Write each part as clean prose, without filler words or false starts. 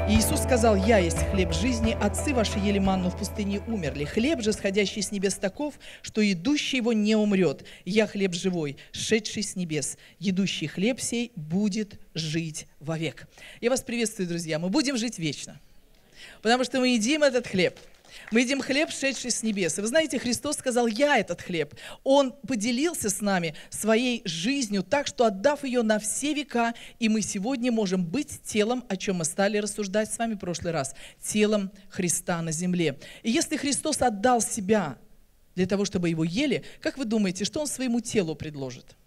И Иисус сказал: «Я есть хлеб жизни, отцы ваши ели манну в пустыне и умерли. Хлеб же, сходящий с небес, таков, что идущий его не умрет. Я хлеб живой, шедший с небес. Едущий хлеб сей будет жить вовек». Я вас приветствую, друзья. Мы будем жить вечно, потому что мы едим этот хлеб. Мы едим хлеб, шедший с небес. И вы знаете, Христос сказал: «Я этот хлеб». Он поделился с нами своей жизнью так, что отдав ее на все века, и мы сегодня можем быть телом, о чем мы стали рассуждать с вами в прошлый раз, телом Христа на земле. И если Христос отдал себя для того, чтобы его ели, как вы думаете, что Он своему телу предложит?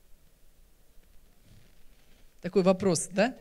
Такой вопрос, да?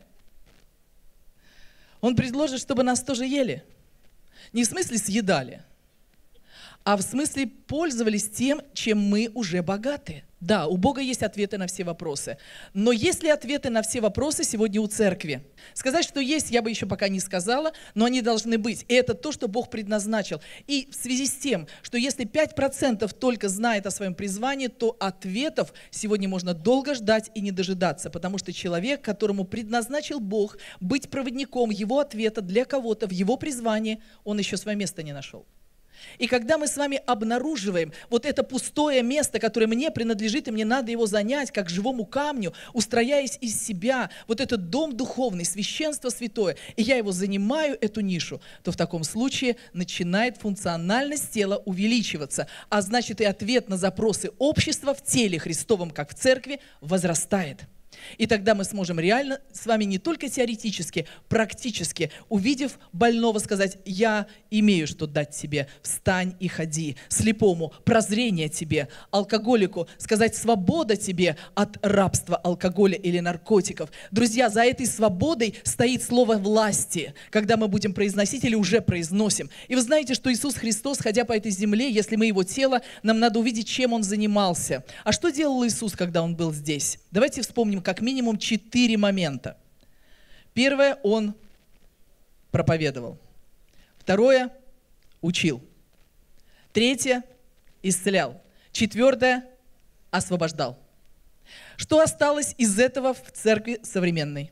Он предложит, чтобы нас тоже ели. Не в смысле съедали, а в смысле пользовались тем, чем мы уже богаты. Да, у Бога есть ответы на все вопросы. Но есть ли ответы на все вопросы сегодня у церкви? Сказать, что есть, я бы еще пока не сказала, но они должны быть. И это то, что Бог предназначил. И в связи с тем, что если 5% только знает о своем призвании, то ответов сегодня можно долго ждать и не дожидаться. Потому что человек, которому предназначил Бог быть проводником его ответа для кого-то в его призвании, он еще свое место не нашел. И когда мы с вами обнаруживаем вот это пустое место, которое мне принадлежит, и мне надо его занять, как живому камню, устрояясь из себя, вот этот дом духовный, священство святое, и я его занимаю, эту нишу, то в таком случае начинает функциональность тела увеличиваться, а значит и ответ на запросы общества в теле Христовом, как в церкви, возрастает. И тогда мы сможем реально с вами не только теоретически, практически, увидев больного, сказать: «Я имею что дать тебе, встань и ходи». Слепому – прозрение тебе. Алкоголику – сказать: «Свобода тебе от рабства алкоголя или наркотиков». Друзья, за этой свободой стоит слово власти, когда мы будем произносить или уже произносим. И вы знаете, что Иисус Христос, ходя по этой земле, если мы Его тело, нам надо увидеть, чем Он занимался. А что делал Иисус, когда Он был здесь? Давайте вспомним как минимум 4 момента. Первое, Он проповедовал. Второе, учил. Третье, исцелял. Четвертое, освобождал. Что осталось из этого в церкви современной?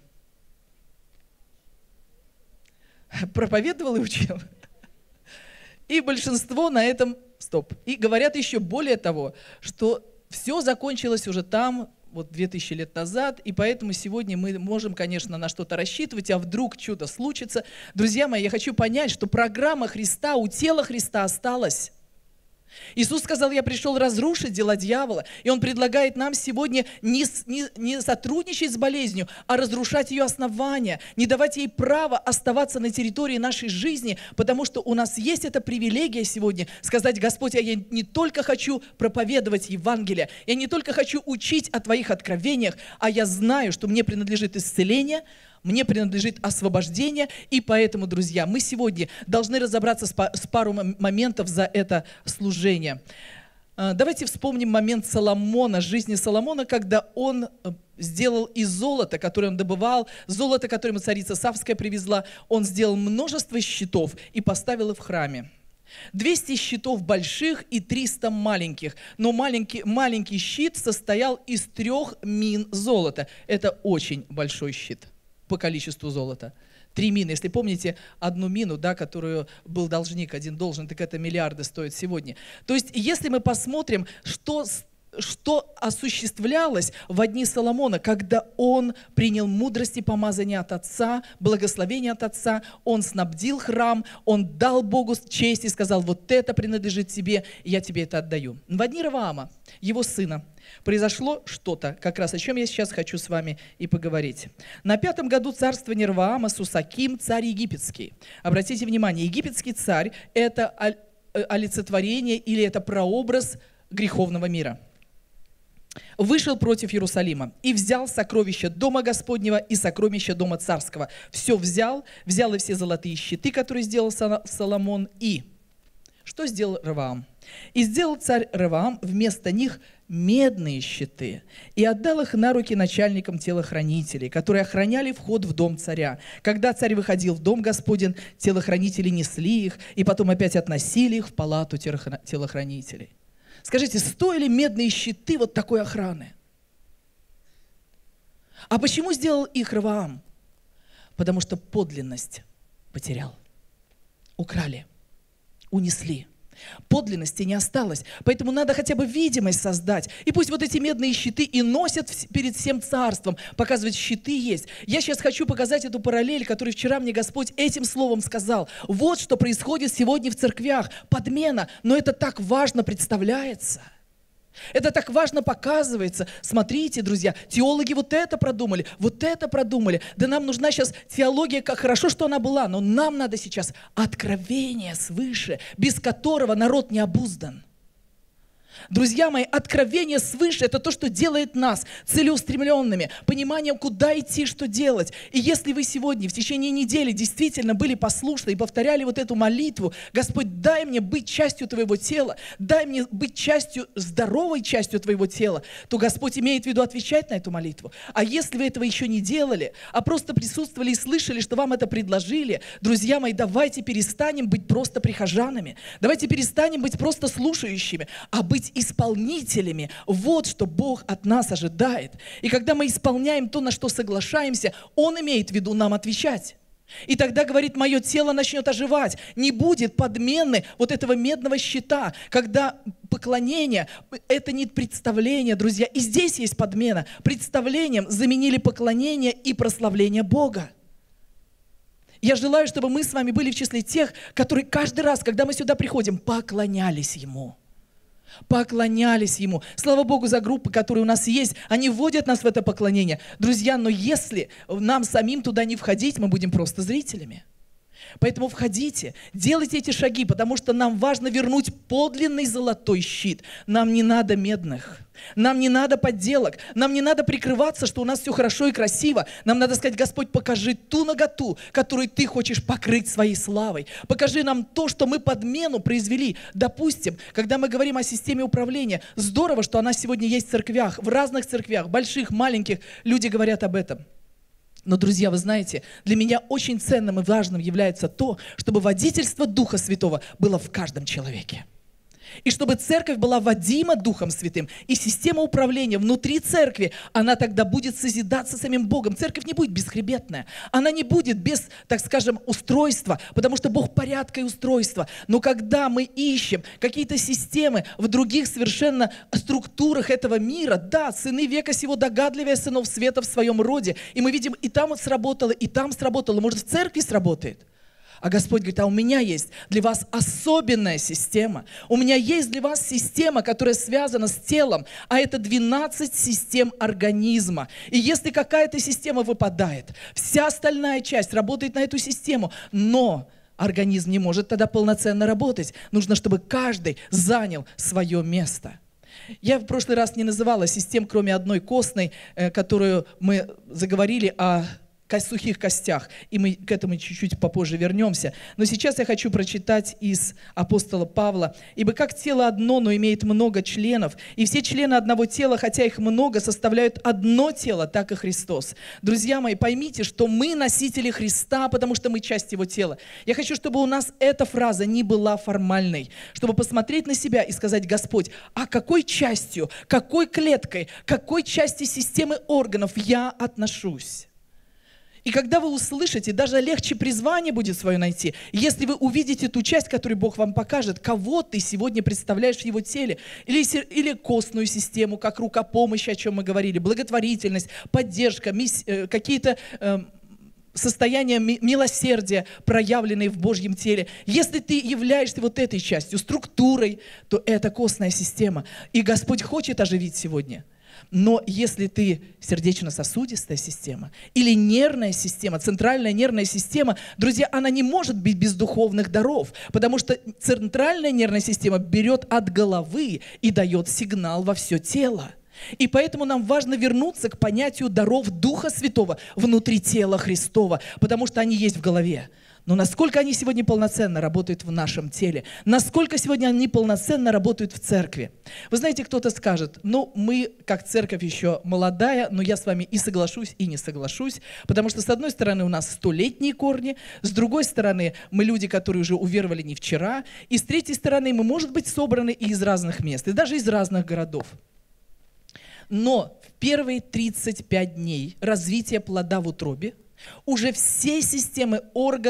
Проповедовал и учил. И большинство на этом стоп. И говорят еще более того, что все закончилось уже там, вот 2000 лет назад, и поэтому сегодня мы можем, конечно, на что-то рассчитывать, а вдруг что-то случится. Друзья мои, я хочу понять, что программа Христа у тела Христа осталась. Иисус сказал: «Я пришел разрушить дела дьявола». И Он предлагает нам сегодня не сотрудничать с болезнью, а разрушать ее основания, не давать ей права оставаться на территории нашей жизни, потому что у нас есть эта привилегия сегодня сказать: «Господь, я не только хочу проповедовать Евангелие, я не только хочу учить о Твоих откровениях, а я знаю, что мне принадлежит исцеление, мне принадлежит освобождение». И поэтому, друзья, мы сегодня должны разобраться с пару моментов за это служение. Давайте вспомним момент Соломона, жизни Соломона, когда он сделал из золота, которое он добывал, золото, которое ему царица Савская привезла, он сделал множество щитов и поставил их в храме. 200 щитов больших и 300 маленьких. Но маленький щит состоял из 3 мин золота. Это очень большой щит по количеству золота. 3 мины. Если помните одну мину, да, которую был должник, один должен, так это миллиарды стоит сегодня. То есть, если мы посмотрим, что осуществлялось в дни Соломона, когда он принял мудрость и помазание от Отца, благословение от Отца, он снабдил храм, он дал Богу честь и сказал: «Вот это принадлежит тебе, я тебе это отдаю». В дни Ровоама, его сына, произошло что-то, как раз о чем я сейчас хочу с вами и поговорить. На 5-м году царствования Ровоама Сусаким, царь египетский. Обратите внимание, египетский царь – это олицетворение или это прообраз греховного мира. Вышел против Иерусалима и взял сокровища дома Господнего и сокровища дома царского. Все взял и все золотые щиты, которые сделал Соломон. И что сделал Ровоам? И сделал царь Ровоам вместо них медные щиты и отдал их на руки начальникам телохранителей, которые охраняли вход в дом царя. Когда царь выходил в дом Господень, телохранители несли их и потом опять относили их в палату телохранителей. Скажите, стоили медные щиты вот такой охраны? А почему сделал их Ровоам? Потому что подлинность потерял. Украли, унесли. Подлинности не осталось. Поэтому надо хотя бы видимость создать. И пусть вот эти медные щиты и носят перед всем царством, показывать, щиты есть. Я сейчас хочу показать эту параллель, которую вчера мне Господь этим словом сказал. Вот что происходит сегодня в церквях. Подмена. Но это так важно представляется. Это так важно показывается. Смотрите, друзья, теологи вот это продумали, вот это продумали. Да нам нужна сейчас теология, как хорошо, что она была, но нам надо сейчас откровение свыше, без которого народ не обуздан. Друзья мои, откровение свыше – это то, что делает нас целеустремленными, пониманием, куда идти, что делать. И если вы сегодня в течение недели действительно были послушны и повторяли вот эту молитву: «Господь, дай мне быть частью Твоего тела, дай мне быть частью, здоровой частью Твоего тела», то Господь имеет в виду отвечать на эту молитву. А если вы этого еще не делали, а просто присутствовали и слышали, что вам это предложили, друзья мои, давайте перестанем быть просто прихожанами, давайте перестанем быть просто слушающими, а быть исполнителями. Вот что Бог от нас ожидает. И когда мы исполняем то, на что соглашаемся, Он имеет в виду нам отвечать. И тогда, говорит, мое тело начнет оживать. Не будет подмены вот этого медного щита, когда поклонение – это не представление, друзья. И здесь есть подмена. Представлением заменили поклонение и прославление Бога. Я желаю, чтобы мы с вами были в числе тех, которые каждый раз, когда мы сюда приходим, поклонялись Ему. Поклонялись Ему. Слава Богу за группы, которые у нас есть. Они вводят нас в это поклонение. Друзья, но если нам самим туда не входить, мы будем просто зрителями. Поэтому входите, делайте эти шаги, потому что нам важно вернуть подлинный золотой щит. Нам не надо медных, нам не надо подделок, нам не надо прикрываться, что у нас все хорошо и красиво. Нам надо сказать: Господь, покажи ту наготу, которую Ты хочешь покрыть своей славой. Покажи нам то, что мы подмену произвели. Допустим, когда мы говорим о системе управления, здорово, что она сегодня есть в церквях, в разных церквях, больших, маленьких, люди говорят об этом. Но, друзья, вы знаете, для меня очень ценным и важным является то, чтобы водительство Духа Святого было в каждом человеке. И чтобы церковь была водима Духом Святым, и система управления внутри церкви, она тогда будет созидаться самим Богом. Церковь не будет бесхребетная, она не будет без, так скажем, устройства, потому что Бог порядка и устройства. Но когда мы ищем какие-то системы в других совершенно структурах этого мира, да, сыны века сего догадливее сынов света в своем роде, и мы видим, и там вот сработало, и там сработало, может, в церкви сработает. А Господь говорит: а у меня есть для вас особенная система. У меня есть для вас система, которая связана с телом, а это 12 систем организма. И если какая-то система выпадает, вся остальная часть работает на эту систему, но организм не может тогда полноценно работать. Нужно, чтобы каждый занял свое место. Я в прошлый раз не называла систем, кроме одной костной, которую мы заговорили о сухих костях, и мы к этому чуть-чуть попозже вернемся. Но сейчас я хочу прочитать из апостола Павла. «Ибо как тело одно, но имеет много членов, и все члены одного тела, хотя их много, составляют одно тело, так и Христос». Друзья мои, поймите, что мы носители Христа, потому что мы часть Его тела. Я хочу, чтобы у нас эта фраза не была формальной, чтобы посмотреть на себя и сказать: Господь, а какой частью, какой клеткой, какой части системы органов я отношусь? И когда вы услышите, даже легче призвание будет свое найти, если вы увидите ту часть, которую Бог вам покажет, кого ты сегодня представляешь в Его теле, или костную систему, как рукопомощь, о чем мы говорили, благотворительность, поддержка, какие-то состояния милосердия, проявленные в Божьем теле. Если ты являешься вот этой частью, структурой, то это костная система. И Господь хочет оживить сегодня. Но если ты сердечно-сосудистая система или нервная система, центральная нервная система, друзья, она не может быть без духовных даров, потому что центральная нервная система берет от головы и дает сигнал во все тело. И поэтому нам важно вернуться к понятию даров Духа Святого внутри тела Христова, потому что они есть в голове. Но насколько они сегодня полноценно работают в нашем теле? Насколько сегодня они полноценно работают в церкви? Вы знаете, кто-то скажет: ну, мы, как церковь, еще молодая, но я с вами и соглашусь, и не соглашусь, потому что, с одной стороны, у нас 100-летние корни, с другой стороны, мы люди, которые уже уверовали не вчера, и с третьей стороны, мы, может быть, собраны и из разных мест, и даже из разных городов. Но в первые 35 дней развития плода в утробе уже все системы органов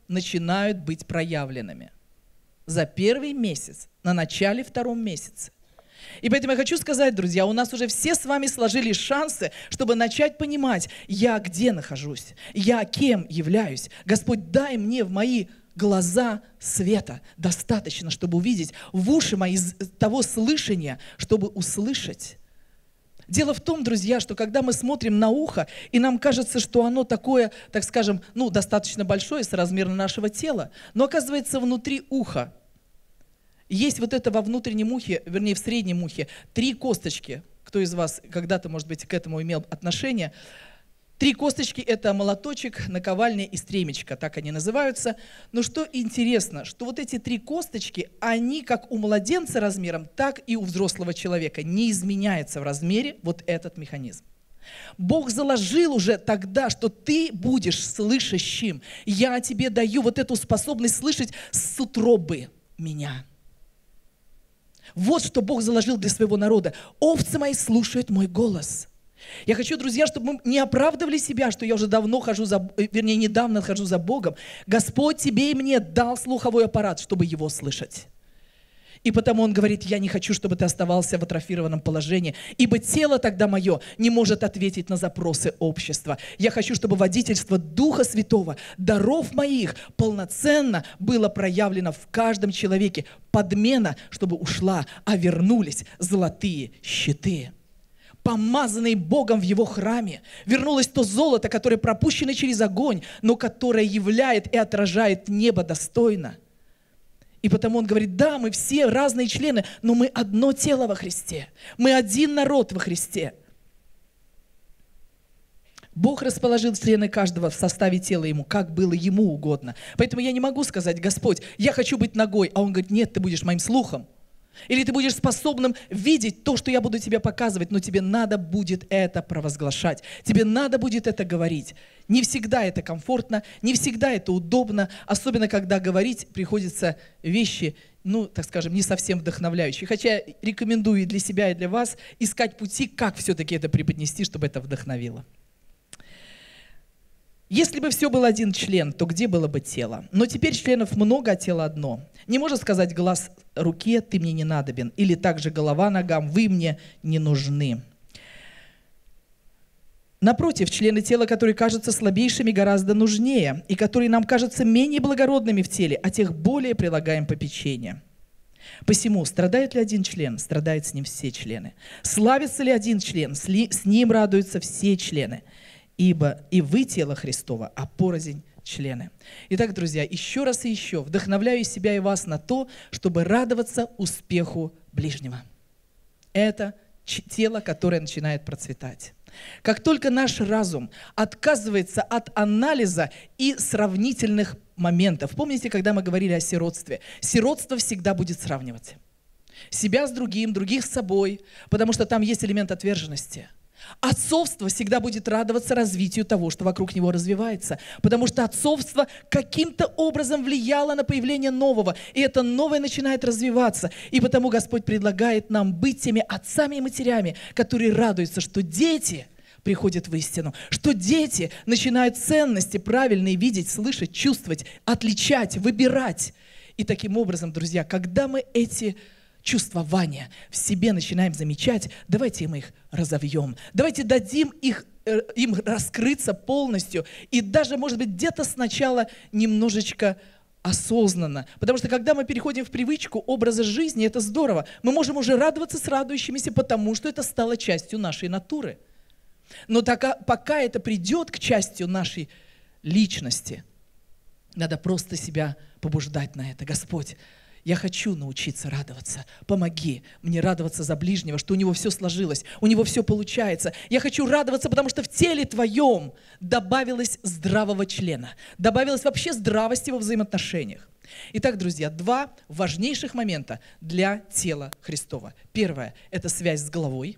начинают быть проявленными. За первый месяц, на начале втором месяце. И поэтому я хочу сказать, друзья, у нас уже все с вами сложились шансы, чтобы начать понимать, я где нахожусь, я кем являюсь. Господь, дай мне в мои глаза света достаточно, чтобы увидеть, в уши мои того слышания, чтобы услышать. Дело в том, друзья, что когда мы смотрим на ухо, и нам кажется, что оно такое, так скажем, достаточно большое, соразмерно нашего тела, но оказывается внутри уха есть вот это во внутреннем ухе, вернее в среднем ухе, 3 косточки. Кто из вас когда-то, может быть, к этому имел отношение? 3 косточки – это молоточек, наковальня и стремечко, так они называются. Но что интересно, что вот эти 3 косточки, они как у младенца размером, так и у взрослого человека. Не изменяется в размере вот этот механизм. Бог заложил уже тогда, что ты будешь слышащим. Я тебе даю вот эту способность слышать с утробы меня. Вот что Бог заложил для своего народа. Овцы мои слушают мой голос. Я хочу, друзья, чтобы мы не оправдывали себя, что я уже недавно хожу за Богом. Господь тебе и мне дал слуховой аппарат, чтобы его слышать. И потому Он говорит, я не хочу, чтобы ты оставался в атрофированном положении, ибо тело тогда мое не может ответить на запросы общества. Я хочу, чтобы водительство Духа Святого, даров моих, полноценно было проявлено в каждом человеке. Подмена, чтобы ушла, а вернулись золотые щиты. Помазанные Богом в Его храме. Вернулось то золото, которое пропущено через огонь, но которое являет и отражает небо достойно. И потому Он говорит, да, мы все разные члены, но мы одно тело во Христе. Мы один народ во Христе. Бог расположил члены каждого в составе тела Ему, как было Ему угодно. Поэтому я не могу сказать, Господь, я хочу быть ногой, а Он говорит, нет, ты будешь моим слухом. Или ты будешь способным видеть то, что я буду тебе показывать, но тебе надо будет это провозглашать. Тебе надо будет это говорить. Не всегда это комфортно, не всегда это удобно, особенно когда говорить приходится вещи, так скажем, не совсем вдохновляющие. Хотя рекомендую и для себя, и для вас искать пути, как все-таки это преподнести, чтобы это вдохновило. Если бы все был один член, то где было бы тело? Но теперь членов много, а тело одно. Не может сказать глаз руке, ты мне не надобен, или также голова ногам, вы мне не нужны. Напротив, члены тела, которые кажутся слабейшими, гораздо нужнее, и которые нам кажутся менее благородными в теле, а тех более прилагаем попечение. Посему, страдает ли один член, страдают с ним все члены. Славится ли один член, с ним радуются все члены. Ибо и вы тело Христово, а порознь члены. Итак, друзья, еще раз и еще вдохновляю себя и вас на то, чтобы радоваться успеху ближнего. Это тело, которое начинает процветать. Как только наш разум отказывается от анализа и сравнительных моментов. Помните, когда мы говорили о сиротстве? Сиротство всегда будет сравнивать. Себя с другим, других с собой, потому что там есть элемент отверженности. Отцовство всегда будет радоваться развитию того, что вокруг него развивается, потому что отцовство каким-то образом влияло на появление нового, и это новое начинает развиваться. И потому Господь предлагает нам быть теми отцами и матерями, которые радуются, что дети приходят в истину, что дети начинают ценности правильные видеть, слышать, чувствовать, отличать, выбирать. И таким образом, друзья, когда мы эти чувствования в себе начинаем замечать, давайте мы их разовьем, давайте дадим им раскрыться полностью, и даже, может быть, где-то сначала немножечко осознанно. Потому что когда мы переходим в привычку образа жизни, это здорово. Мы можем уже радоваться с радующимися, потому что это стало частью нашей натуры. Но пока это придет к частью нашей личности, надо просто себя побуждать на это. Господь, я хочу научиться радоваться. Помоги мне радоваться за ближнего, что у него все сложилось, у него все получается. Я хочу радоваться, потому что в теле твоем добавилось здравого члена, добавилось вообще здравости во взаимоотношениях. Итак, друзья, 2 важнейших момента для тела Христова. Первое – это связь с головой.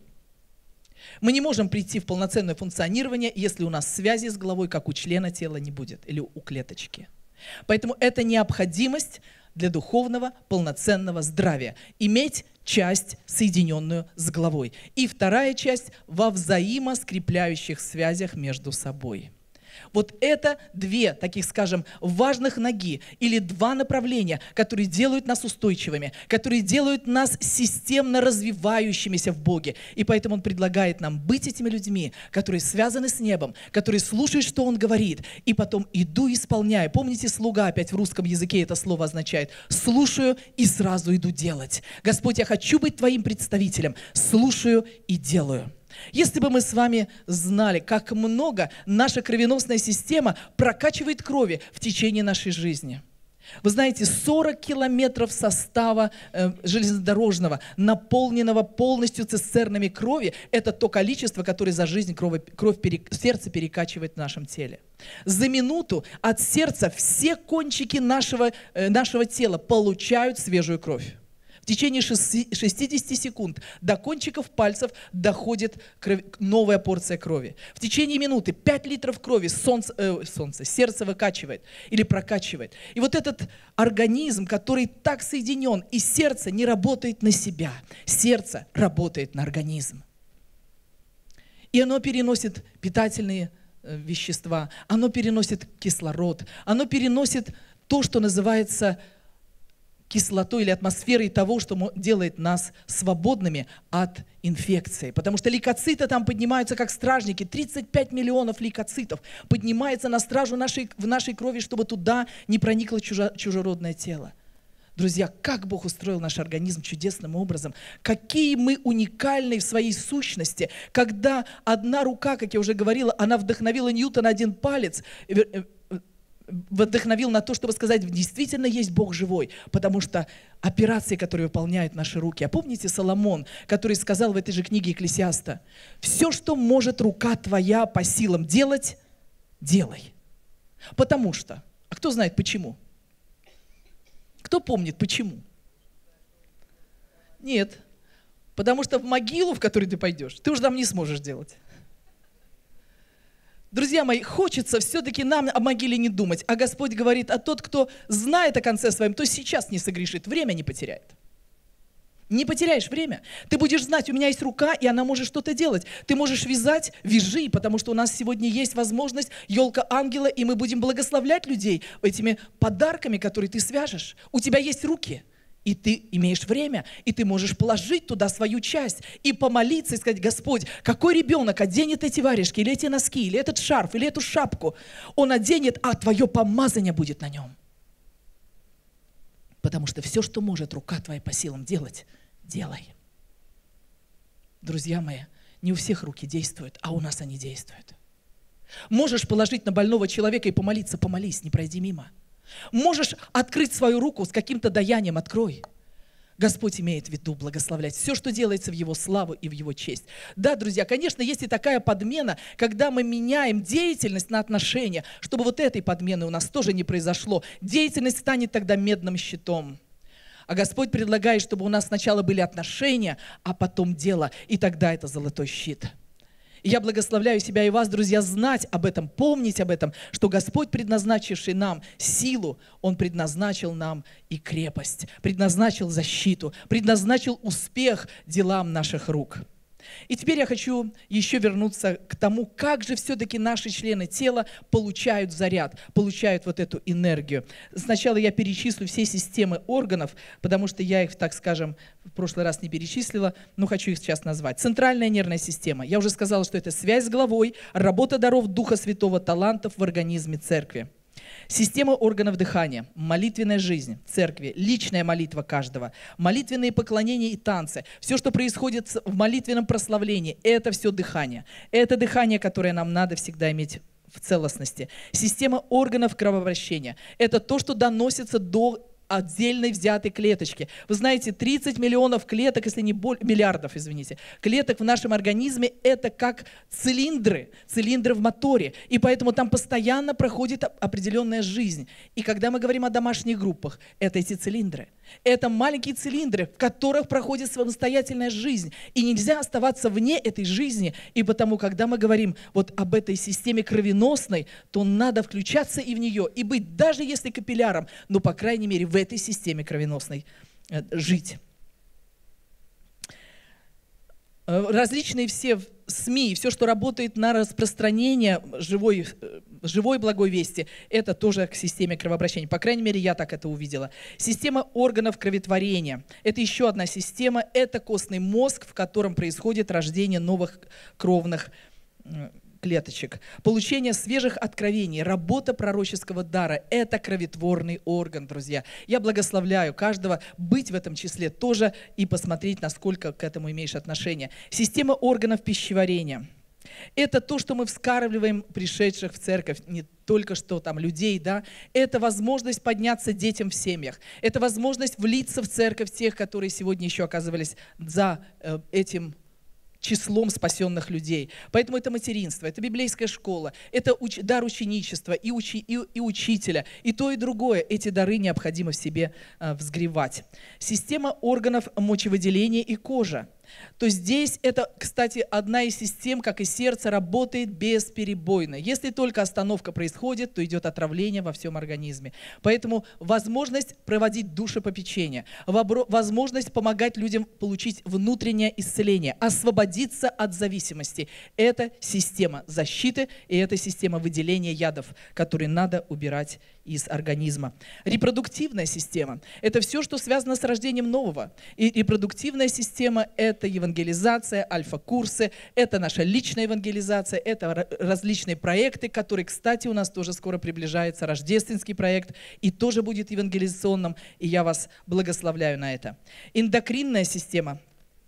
Мы не можем прийти в полноценное функционирование, если у нас связи с головой, как у члена тела, не будет, или у клеточки. Поэтому это необходимость для духовного полноценного здравия. Иметь часть, соединенную с головой. И вторая часть во взаимоскрепляющих связях между собой. Вот это две, таких, скажем, важных ноги или два направления, которые делают нас устойчивыми, которые делают нас системно развивающимися в Боге. И поэтому Он предлагает нам быть этими людьми, которые связаны с небом, которые слушают, что Он говорит, и потом иду исполняю. Помните, слуга, опять в русском языке это слово означает «слушаю и сразу иду делать». Господь, я хочу быть Твоим представителем, слушаю и делаю. Если бы мы с вами знали, как много наша кровеносная система прокачивает крови в течение нашей жизни. Вы знаете, 40 километров состава железнодорожного, наполненного полностью цистернами крови, это то количество, которое за жизнь кровь сердце перекачивает в нашем теле. За минуту от сердца все кончики нашего тела получают свежую кровь. В течение 60 секунд до кончиков пальцев доходит новая порция крови. В течение минуты 5 литров крови сердце выкачивает или прокачивает. И вот этот организм, который так соединен, и сердце не работает на себя, сердце работает на организм. И оно переносит питательные вещества, оно переносит кислород, оно переносит то, что называется кислотой или атмосферой того, что делает нас свободными от инфекции. Потому что лейкоциты там поднимаются как стражники. 35 миллионов лейкоцитов поднимается на стражу в нашей крови, чтобы туда не проникло чужеродное тело. Друзья, как Бог устроил наш организм чудесным образом. Какие мы уникальные в своей сущности. Когда одна рука, как я уже говорила, она вдохновила Ньютона один палец, вдохновил на то, чтобы сказать, действительно есть Бог живой, потому что операции, которые выполняют наши руки. А помните Соломон, который сказал в этой же книге Екклесиаста: все, что может рука твоя по силам делать, делай. Потому что, а кто знает почему? Кто помнит почему? Нет, потому что в могилу, в которую ты пойдешь, ты уже там не сможешь делать. Друзья мои, хочется все-таки нам о могиле не думать. А Господь говорит, а тот, кто знает о конце своем, то сейчас не согрешит, время не потеряет. Не потеряешь время. Ты будешь знать, у меня есть рука, и она может что-то делать. Ты можешь вязать, вяжи, потому что у нас сегодня есть возможность елка ангела, и мы будем благословлять людей этими подарками, которые ты свяжешь. У тебя есть руки. И ты имеешь время, и ты можешь положить туда свою часть и помолиться, и сказать: Господь, какой ребенок оденет эти варежки, или эти носки, или этот шарф, или эту шапку, он оденет, а твое помазание будет на нем. Потому что все, что может рука твоя по силам делать, делай. Друзья мои, не у всех руки действуют, а у нас они действуют. Можешь положить на больного человека и помолиться, помолись, не пройди мимо. Можешь открыть свою руку с каким-то даянием, открой. Господь имеет в виду благословлять все, что делается в Его славу и в Его честь. Да, друзья, конечно, есть и такая подмена, когда мы меняем деятельность на отношения, чтобы вот этой подмены у нас тоже не произошло. Деятельность станет тогда медным щитом. А Господь предлагает, чтобы у нас сначала были отношения, а потом дело, и тогда это золотой щит. И я благословляю себя и вас, друзья, знать об этом, помнить об этом, что Господь, предназначивший нам силу, Он предназначил нам и крепость, предназначил защиту, предназначил успех делам наших рук. И теперь я хочу еще вернуться к тому, как же все-таки наши члены тела получают заряд, получают вот эту энергию. Сначала я перечислю все системы органов, потому что я их, так скажем, в прошлый раз не перечислила, но хочу их сейчас назвать. Центральная нервная система. Я уже сказала, что это связь с головой, работа даров Духа Святого, талантов в организме церкви. Система органов дыхания, молитвенная жизнь церкви, личная молитва каждого, молитвенные поклонения и танцы. Все, что происходит в молитвенном прославлении, это все дыхание. Это дыхание, которое нам надо всегда иметь в целостности. Система органов кровообращения. Это то, что доносится до отдельной взятой клеточки. Вы знаете, 30 миллионов клеток, если не миллиардов, извините, клеток в нашем организме — это как цилиндры в моторе. И поэтому там постоянно проходит определенная жизнь. И когда мы говорим о домашних группах, это эти цилиндры. Это маленькие цилиндры, в которых проходит самостоятельная жизнь. И нельзя оставаться вне этой жизни. И потому, когда мы говорим вот об этой системе кровеносной, то надо включаться и в нее, и быть, даже если капилляром, но, по крайней мере, в этой системе кровеносной жить. Различные все СМИ, все, что работает на распространение живой живой благой вести, это тоже к системе кровообращения. По крайней мере, я так это увидела. Система органов кроветворения. Это еще одна система. Это костный мозг, в котором происходит рождение новых кровных клеточек. Получение свежих откровений, работа пророческого дара – это кроветворный орган, друзья. Я благословляю каждого быть в этом числе тоже и посмотреть, насколько к этому имеешь отношение. Система органов пищеварения. Это то, что мы вскармливаем пришедших в церковь, не только что там людей, да. Это возможность подняться детям в семьях. Это возможность влиться в церковь тех, которые сегодня еще оказывались за этим числом спасенных людей. Поэтому это материнство, это библейская школа, это дар ученичества и учителя. И то, и другое. Эти дары необходимо в себе взгревать. Система органов мочевыделения и кожа. То здесь это, кстати, одна из систем, как и сердце, работает бесперебойно. Если только остановка происходит, то идет отравление во всем организме. Поэтому возможность проводить душепопечение, возможность помогать людям получить внутреннее исцеление, освободиться от зависимости. Это система защиты и это система выделения ядов, которые надо убирать из организма. Репродуктивная система – это все, что связано с рождением нового. И репродуктивная система – это евангелизация, альфа-курсы, это наша личная евангелизация, это различные проекты, которые, кстати, у нас тоже скоро приближается, рождественский проект, и тоже будет евангелизационным, и я вас благословляю на это. Эндокринная система.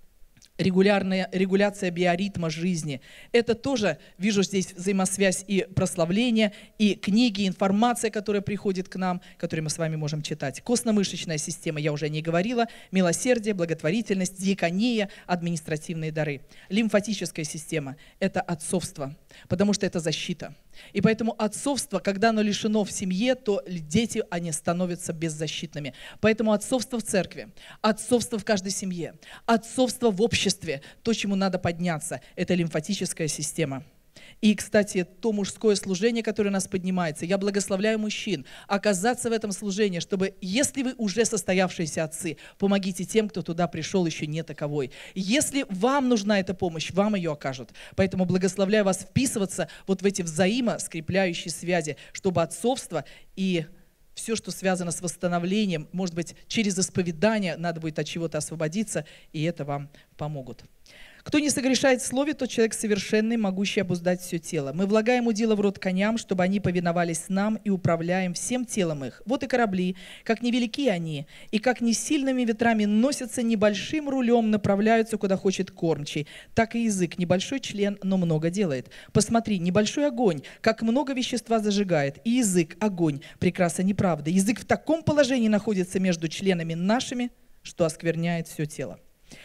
Регуляция биоритма жизни. Это тоже, вижу здесь взаимосвязь и прославление, и книги, информация, которая приходит к нам, которую мы с вами можем читать. Костно-мышечная система, я уже не говорила, милосердие, благотворительность, диакония, административные дары. Лимфатическая система – это отцовство, потому что это защита. И поэтому отцовство, когда оно лишено в семье, то дети, они становятся беззащитными. Поэтому отцовство в церкви, отцовство в каждой семье, отцовство в обществе, то, чему надо подняться, это лимфатическая система. И, кстати, то мужское служение, которое у нас поднимается, я благословляю мужчин оказаться в этом служении, чтобы, если вы уже состоявшиеся отцы, помогите тем, кто туда пришел еще не таковой. Если вам нужна эта помощь, вам ее окажут. Поэтому благословляю вас вписываться вот в эти взаимоскрепляющие связи, чтобы отцовство и все, что связано с восстановлением, может быть, через исповедание надо будет от чего-то освободиться, и это вам помогут. Кто не согрешает в слове, тот человек совершенный, могущий обуздать все тело. Мы влагаем удила в рот коням, чтобы они повиновались нам и управляем всем телом их. Вот и корабли, как невелики они, и как не сильными ветрами носятся, небольшим рулем направляются, куда хочет кормчий. Так и язык, небольшой член, но много делает. Посмотри, небольшой огонь, как много вещества зажигает. И язык, огонь, прекраса неправда. Язык в таком положении находится между членами нашими, что оскверняет все тело.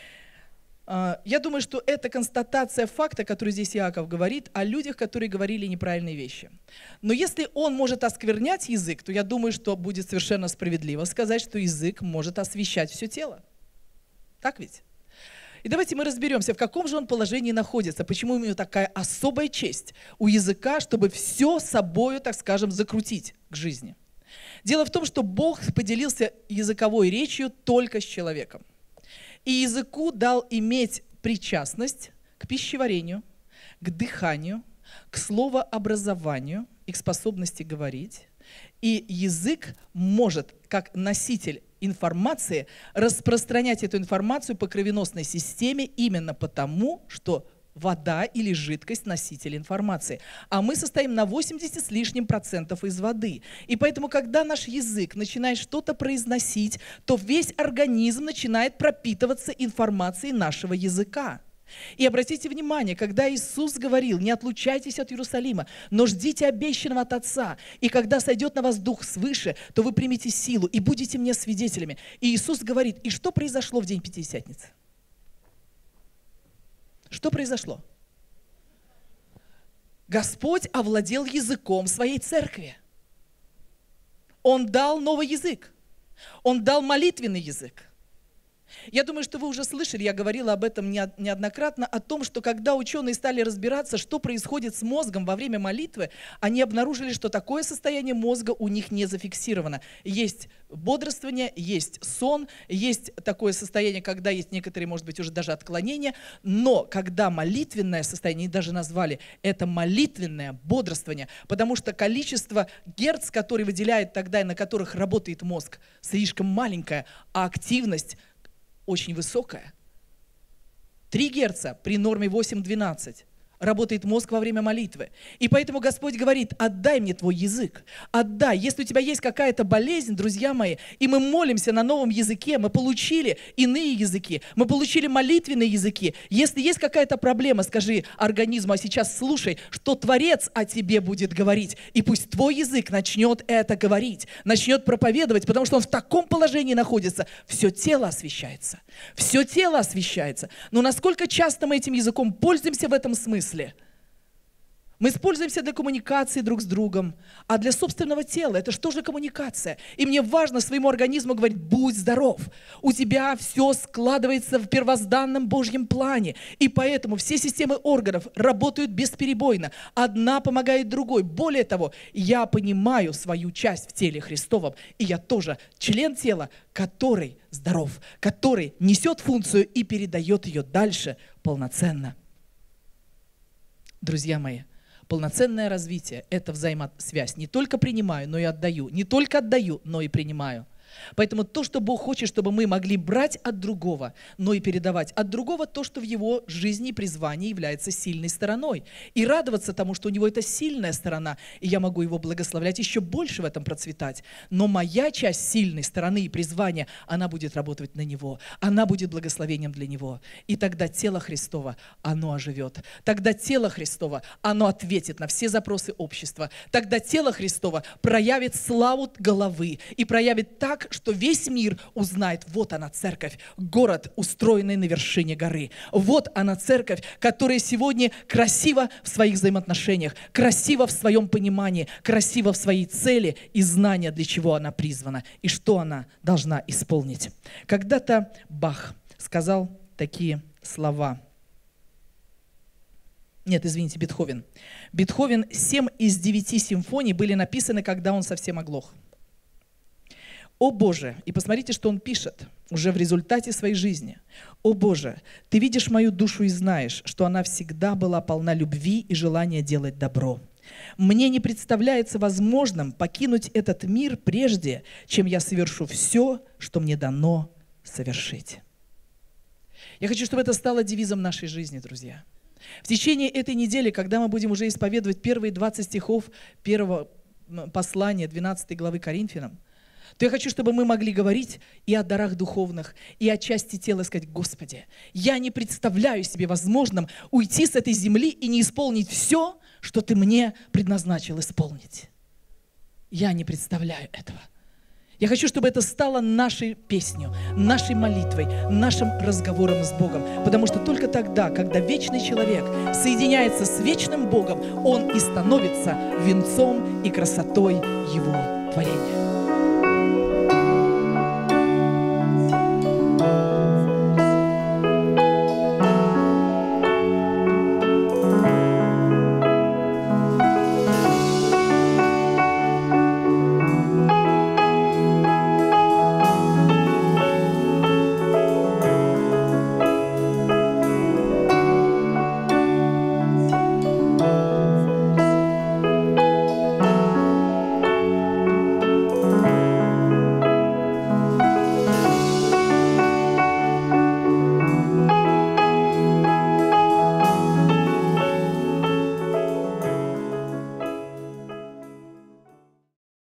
Я думаю, что это констатация факта, который здесь Иаков говорит, о людях, которые говорили неправильные вещи. Но если он может осквернять язык, то я думаю, что будет совершенно справедливо сказать, что язык может освещать все тело. Так ведь? И давайте мы разберемся, в каком же он положении находится, почему у него такая особая честь у языка, чтобы все собою, так скажем, закрутить к жизни. Дело в том, что Бог поделился языковой речью только с человеком. И языку дал иметь причастность к пищеварению, к дыханию, к словообразованию и к способности говорить. И язык может, как носитель информации, распространять эту информацию по кровеносной системе именно потому, что вода или жидкость – носитель информации. А мы состоим на 80 с лишним процентов из воды. И поэтому, когда наш язык начинает что-то произносить, то весь организм начинает пропитываться информацией нашего языка. И обратите внимание, когда Иисус говорил: «Не отлучайтесь от Иерусалима, но ждите обещанного от Отца, и когда сойдет на вас Дух свыше, то вы примете силу и будете мне свидетелями». И Иисус говорит: и что произошло в день Пятидесятницы? Что произошло? Господь овладел языком своей церкви. Он дал новый язык. Он дал молитвенный язык. Я думаю, что вы уже слышали, я говорила об этом неоднократно, о том, что когда ученые стали разбираться, что происходит с мозгом во время молитвы, они обнаружили, что такое состояние мозга у них не зафиксировано. Есть бодрствование, есть сон, есть такое состояние, когда есть некоторые, может быть, уже даже отклонения, но когда молитвенное состояние, они даже назвали это молитвенное бодрствование, потому что количество герц, которые выделяет тогда и на которых работает мозг, слишком маленькое, а активность очень высокая. 3 Герца при норме 8-12 работает мозг во время молитвы. И поэтому Господь говорит: отдай мне твой язык, отдай. Если у тебя есть какая-то болезнь, друзья мои, и мы молимся на новом языке, мы получили иные языки, мы получили молитвенные языки. Если есть какая-то проблема, скажи организму: а сейчас слушай, что Творец о тебе будет говорить. И пусть твой язык начнет это говорить, начнет проповедовать, потому что он в таком положении находится. Все тело освящается. Все тело освящается. Но насколько часто мы этим языком пользуемся в этом смысле? Мы используемся для коммуникации друг с другом, а для собственного тела это что же коммуникация? И мне важно своему организму говорить: будь здоров, у тебя все складывается в первозданном Божьем плане, и поэтому все системы органов работают бесперебойно, одна помогает другой. Более того, я понимаю свою часть в теле Христовом, и я тоже член тела, который здоров, который несет функцию и передает ее дальше полноценно. Друзья мои, полноценное развитие – это взаимосвязь. Не только принимаю, но и отдаю. Не только отдаю, но и принимаю. Поэтому то, что Бог хочет, чтобы мы могли брать от другого, но и передавать от другого то, что в его жизни и призвании является сильной стороной. И радоваться тому, что у него это сильная сторона, и я могу его благословлять, еще больше в этом процветать. Но моя часть сильной стороны и призвания, она будет работать на него, она будет благословением для него. И тогда тело Христово, оно оживет. Тогда тело Христово, оно ответит на все запросы общества. Тогда тело Христово проявит славу головы и проявит так, что весь мир узнает: вот она церковь, город, устроенный на вершине горы. Вот она церковь, которая сегодня красива в своих взаимоотношениях, красива в своем понимании, красива в своей цели и знания, для чего она призвана и что она должна исполнить. Когда-то Бах сказал такие слова. Нет, извините, Бетховен. Бетховен, 7 из 9 симфоний были написаны, когда он совсем оглох. «О Боже!» И посмотрите, что он пишет уже в результате своей жизни. «О Боже, Ты видишь мою душу и знаешь, что она всегда была полна любви и желания делать добро. Мне не представляется возможным покинуть этот мир прежде, чем я совершу все, что мне дано совершить». Я хочу, чтобы это стало девизом нашей жизни, друзья. В течение этой недели, когда мы будем уже исповедовать первые 20 стихов первого послания 12 главы Коринфянам, то я хочу, чтобы мы могли говорить и о дарах духовных, и о части тела, сказать: Господи, я не представляю себе возможным уйти с этой земли и не исполнить все, что Ты мне предназначил исполнить. Я не представляю этого. Я хочу, чтобы это стало нашей песней, нашей молитвой, нашим разговором с Богом. Потому что только тогда, когда вечный человек соединяется с вечным Богом, он и становится венцом и красотой Его творения.